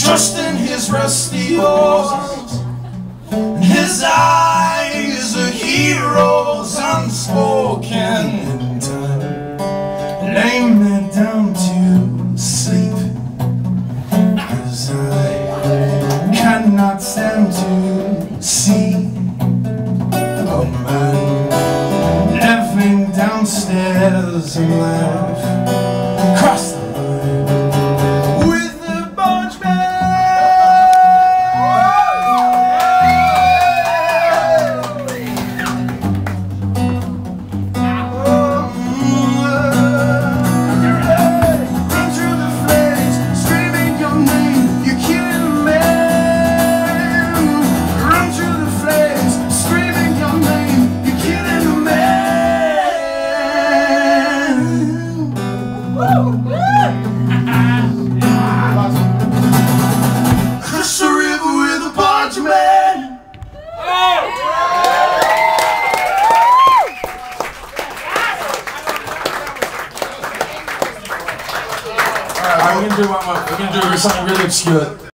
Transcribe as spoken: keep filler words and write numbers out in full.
trusting his rusty oars. His eyes are heroes unspoken in time, laying me down to sleep, 'cause I cannot stand to see a man living downstairs and laugh across the line with the barge man. Cross the river with a barge man. Alright, we're gonna do one more. We're gonna do something really obscure.